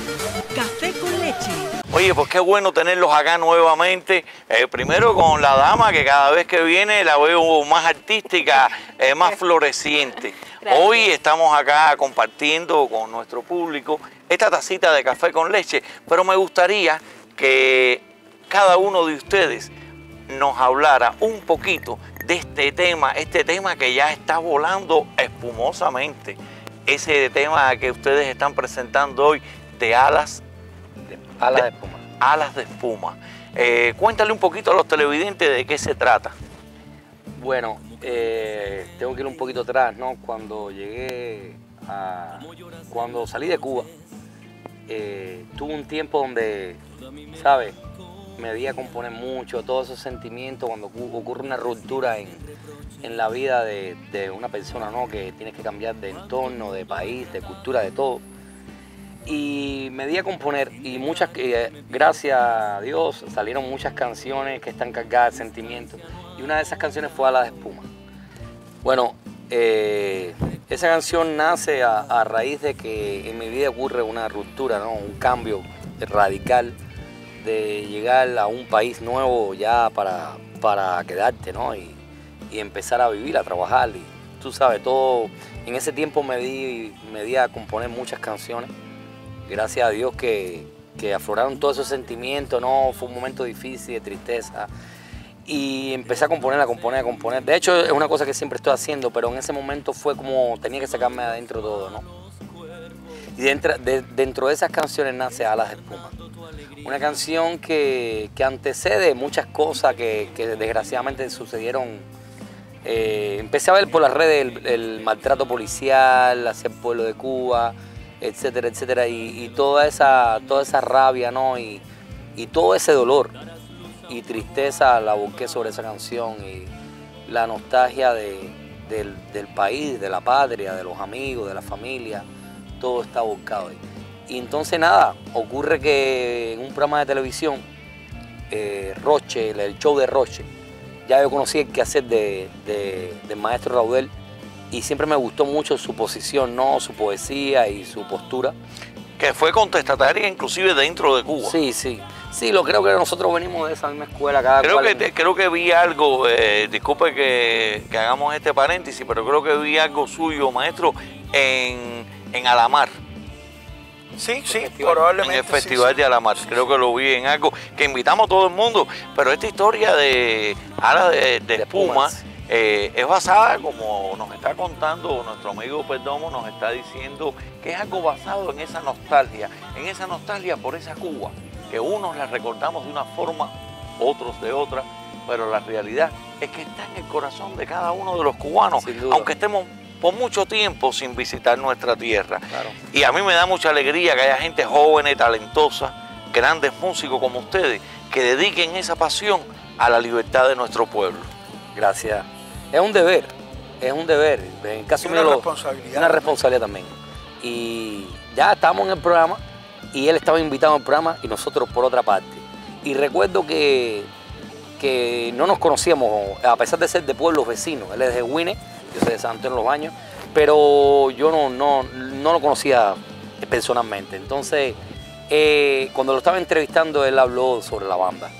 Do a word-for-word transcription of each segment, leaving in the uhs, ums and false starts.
Café con leche. Oye, pues qué bueno tenerlos acá nuevamente. Eh, primero con la dama, que cada vez que viene la veo más artística, eh, más floreciente. Gracias. Hoy estamos acá compartiendo con nuestro público esta tacita de café con leche, pero me gustaría que cada uno de ustedes nos hablara un poquito de este tema, este tema que ya está volando espumosamente, ese tema que ustedes están presentando hoy de alas Alas de espuma. Alas de espuma. Eh, cuéntale un poquito a los televidentes de qué se trata. Bueno, eh, tengo que ir un poquito atrás, ¿no? Cuando llegué a... Cuando salí de Cuba, eh, tuve un tiempo donde, ¿sabes? Me di a componer mucho, todos esos sentimientos cuando ocurre una ruptura en, en la vida de, de una persona, ¿no? Que tienes que cambiar de entorno, de país, de cultura, de todo. Y me di a componer y muchas, eh, gracias a Dios, salieron muchas canciones que están cargadas de sentimientos. Y una de esas canciones fue Alas de Espuma. Bueno, eh, esa canción nace a, a raíz de que en mi vida ocurre una ruptura, ¿no? Un cambio radical de llegar a un país nuevo ya para, para quedarte, ¿no? Y, y empezar a vivir, a trabajar. Y tú sabes, todo, en ese tiempo me di, me di a componer muchas canciones. Gracias a Dios que, que afloraron todos esos sentimientos, ¿no? Fue un momento difícil, de tristeza. Y empecé a componer, a componer, a componer. De hecho, es una cosa que siempre estoy haciendo, pero en ese momento fue como tenía que sacarme de adentro todo, ¿no? Y dentro de, dentro de esas canciones nace Alas de Espuma. Una canción que, que antecede muchas cosas que, que desgraciadamente sucedieron. Eh, empecé a ver por las redes el, el maltrato policial hacia el pueblo de Cuba, etcétera, etcétera, y, y toda esa, toda esa rabia, ¿no? Y, y todo ese dolor y tristeza la busqué sobre esa canción y la nostalgia de, del, del país, de la patria, de los amigos, de la familia, todo está buscado ahí. Y entonces nada, ocurre que en un programa de televisión, eh, Roche, el show de Roche, ya yo conocí el quehacer de, de, del maestro Raudel, y siempre me gustó mucho su posición, ¿no? Su poesía y su postura. Que fue contestataria inclusive dentro de Cuba. Sí, sí. Sí, lo creo que nosotros venimos de esa misma escuela. Cada creo, cual que, en... te, creo que vi algo, eh, disculpe que, que hagamos este paréntesis, pero creo que vi algo suyo, maestro, en, en Alamar. Sí, sí, festival. probablemente. En el Festival sí, sí. de Alamar, Sí, creo sí. que lo vi en algo, que invitamos a todo el mundo, pero esta historia de Alas de, de, De Espuma, espumas. eh, es basada, como nos está contando nuestro amigo Perdomo, nos está diciendo que es algo basado en esa nostalgia, en esa nostalgia por esa Cuba, que unos la recordamos de una forma, otros de otra, pero la realidad es que está en el corazón de cada uno de los cubanos, Sin duda. aunque estemos por mucho tiempo sin visitar nuestra tierra. Claro. Y a mí me da mucha alegría que haya gente joven, talentosa, grandes músicos como ustedes, que dediquen esa pasión a la libertad de nuestro pueblo. Gracias. Es un deber, es un deber. En el caso Y una mío, lo- responsabilidad. Una responsabilidad también. Y ya estábamos en el programa y él estaba invitado al programa y nosotros por otra parte. Y recuerdo que, que no nos conocíamos, a pesar de ser de pueblos vecinos. Él es de Huine, yo soy de San Antonio de los Baños, pero yo no, no, no lo conocía personalmente. Entonces, eh, cuando lo estaba entrevistando, él habló sobre la banda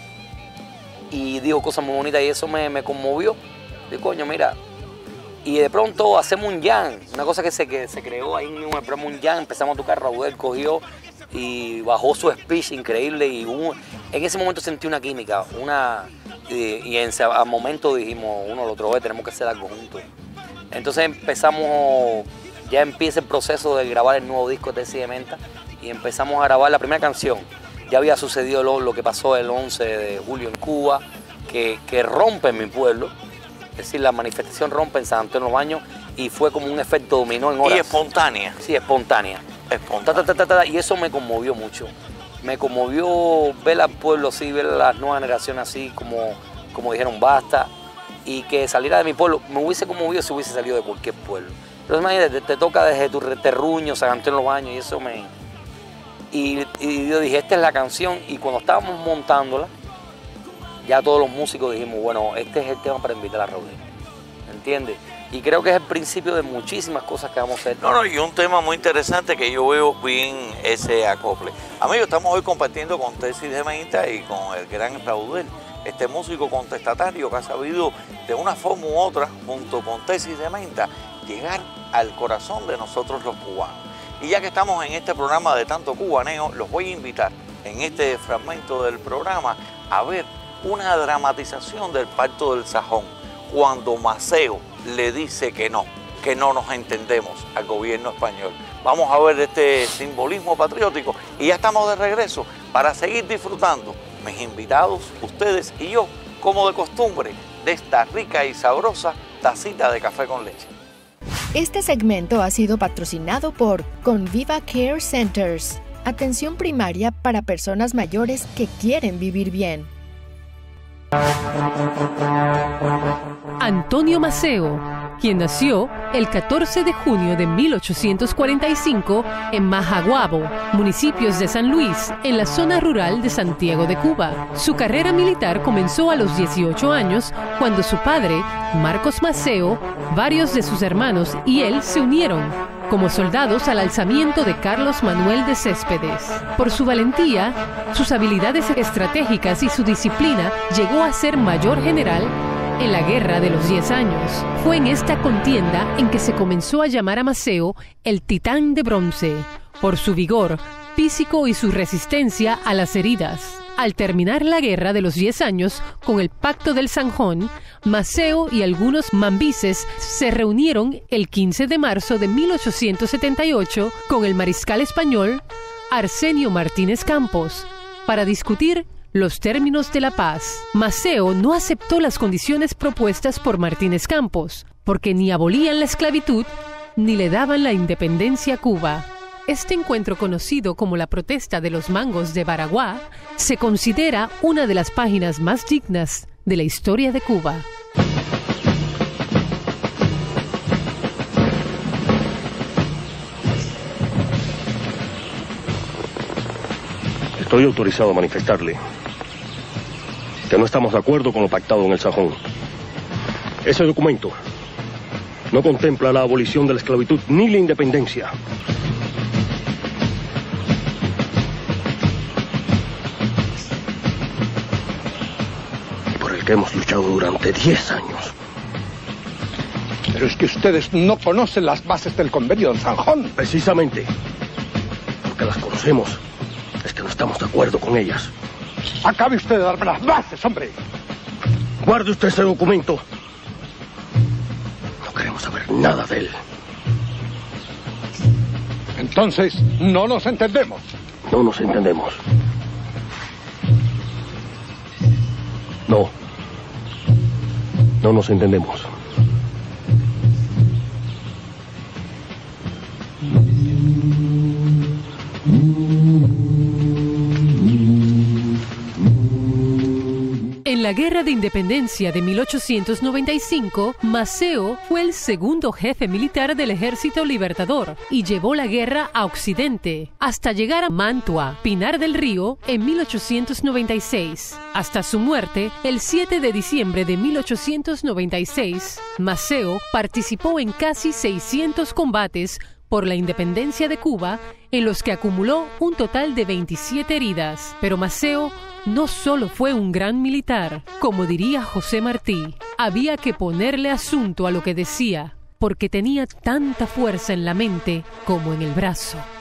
y dijo cosas muy bonitas y eso me, me conmovió. Digo, coño, mira, y de pronto hacemos un jam, una cosa que se, que se creó ahí mismo en el programa, un jam, empezamos a tocar, Raúl cogió y bajó su speech increíble y hubo- en ese momento sentí una química, una, y, y en ese al momento dijimos uno al otro, "Oye, tenemos que hacer algo juntos". Entonces empezamos, ya empieza el proceso de grabar el nuevo disco de Tesi de Menta y empezamos a grabar la primera canción. Ya había sucedido lo, lo que pasó el once de julio en Cuba, que, que rompe en mi pueblo. Es decir, la manifestación rompe en San Antonio de los Baños y fue como un efecto dominó en horas. Y espontánea. Sí, espontánea. Ta, Espontánea. ta, ta, ta, ta, y eso me conmovió mucho. Me conmovió ver al pueblo así, ver a las nuevas generaciones así, como, como dijeron basta. Y que saliera de mi pueblo, me hubiese conmovido si hubiese salido de cualquier pueblo. Pero imagínate, te, te toca desde tu terruño, San Antonio de los Baños, y eso me... Y, y yo dije, esta es la canción, y cuando estábamos montándola, ya todos los músicos dijimos, bueno, este es el tema para invitar a Raúl. ¿Entiendes? y creo que es el principio de muchísimas cosas que vamos a hacer. No, no, y un tema muy interesante que yo veo bien ese acople. Amigos, estamos hoy compartiendo con Tesis de Menta y con el gran Raudel, este músico contestatario que ha sabido de una forma u otra, junto con Tesis de Menta, llegar al corazón de nosotros los cubanos. Y ya que estamos en este programa de tanto cubaneo, los voy a invitar en este fragmento del programa a ver una dramatización del Pacto del Sajón, cuando Maceo le dice que no, que no nos entendemos al gobierno español. Vamos a ver este simbolismo patriótico y ya estamos de regreso para seguir disfrutando, mis invitados, ustedes y yo, como de costumbre, de esta rica y sabrosa tacita de café con leche. Este segmento ha sido patrocinado por Conviva Care Centers, atención primaria para personas mayores que quieren vivir bien. Antonio Maceo, quien nació el catorce de junio de mil ochocientos cuarenta y cinco en Majaguabo, municipios de San Luis, en la zona rural de Santiago de Cuba. Su carrera militar comenzó a los dieciocho años, cuando su padre, Marcos Maceo, varios de sus hermanos y él se unieron como soldados al alzamiento de Carlos Manuel de Céspedes. Por su valentía, sus habilidades estratégicas y su disciplina, llegó a ser mayor general en la Guerra de los Diez Años. Fue en esta contienda en que se comenzó a llamar a Maceo el Titán de Bronce, por su vigor físico y su resistencia a las heridas. Al terminar la Guerra de los Diez Años, con el Pacto del Sajón, Maceo y algunos mambises se reunieron el quince de marzo de mil ochocientos setenta y ocho con el mariscal español Arsenio Martínez Campos para discutir los términos de la paz. Maceo no aceptó las condiciones propuestas por Martínez Campos, porque ni abolían la esclavitud ni le daban la independencia a Cuba. Este encuentro, conocido como la protesta de los mangos de Baraguá, se considera una de las páginas más dignas de la historia de Cuba. Estoy autorizado a manifestarle que no estamos de acuerdo con lo pactado en el Sajón. Ese documento no contempla la abolición de la esclavitud ni la independencia. Hemos luchado durante diez años. Pero es que ustedes no conocen las bases del convenio del Sajón. Precisamente, porque las conocemos, es que no estamos de acuerdo con ellas. Acabe usted de darme las bases, hombre. Guarde usted ese documento. No queremos saber nada de él. Entonces, no nos entendemos. No nos entendemos. No. No nos entendemos. En la Guerra de Independencia de mil ochocientos noventa y cinco, Maceo fue el segundo jefe militar del Ejército Libertador y llevó la guerra a Occidente, hasta llegar a Mantua, Pinar del Río, en mil ochocientos noventa y seis. Hasta su muerte, el siete de diciembre de mil ochocientos noventa y seis, Maceo participó en casi seiscientos combates por la independencia de Cuba, en los que acumuló un total de veintisiete heridas. Pero Maceo no solo fue un gran militar, como diría José Martí, había que ponerle asunto a lo que decía, porque tenía tanta fuerza en la mente como en el brazo.